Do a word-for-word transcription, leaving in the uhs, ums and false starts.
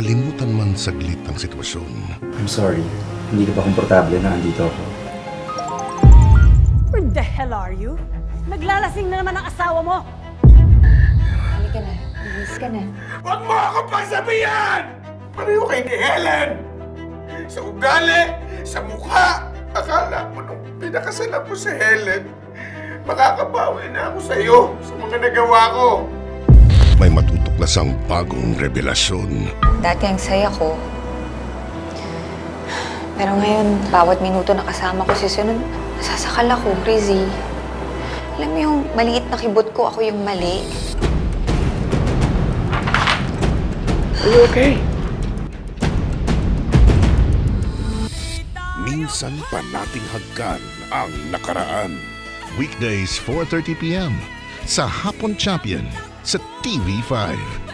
makalimutan man saglit ang sitwasyon. I'm sorry. Hindi ka ba komportable na andito ako? Where the hell are you? Naglalasing na naman ang asawa mo! Halika na. Bilis ka na. Huwag mo ako pagsabihan! Pareho kay ni Helen! Sa ugali, sa mukha, akala mo nung pinakasalan mo si Helen, makakabawi na ako sa iyo sa mga nagawa ko. May matutuklasang bagong revelasyon. Dati ang saya ko. Pero ngayon, bawat minuto na kasama ko si Sunod, nasasakal ako, crazy. Alam mo yung maliit na kibot ko, ako yung mali. Are you okay? Minsan pa nating hagkan ang nakaraan. Weekdays four thirty p m sa Hapon Champion sa T V five.